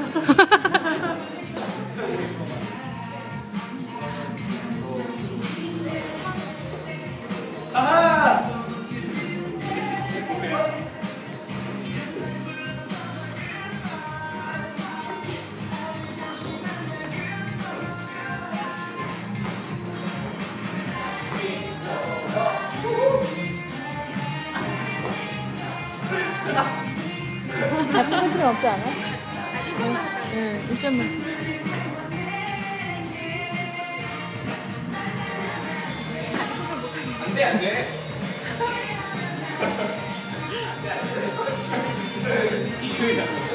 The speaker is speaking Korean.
다 찍을 필요 없지 않아? 응, 1점만 줘. 안 돼, 안 돼. 안 돼, 안 돼.